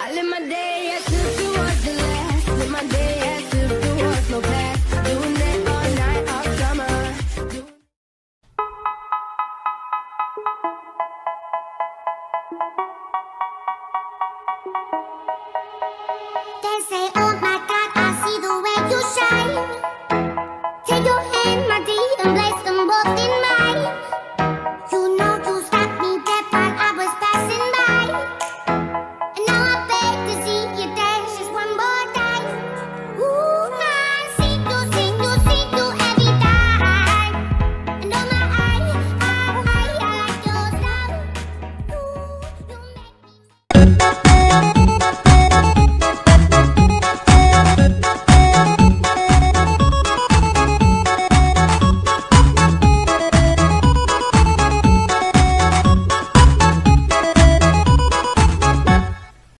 live my day as if it was the last. Live my day as if there was no past. Doing it all night, all summer. They say, oh my God, I see the way you shine. Take your hand, my dear, and place them both in mine. You know you stopped me dead while I was passing by. And now I beg to see you dance just one more time. Ooh, I see you every time. And oh my, I like your style. Ooh, you make me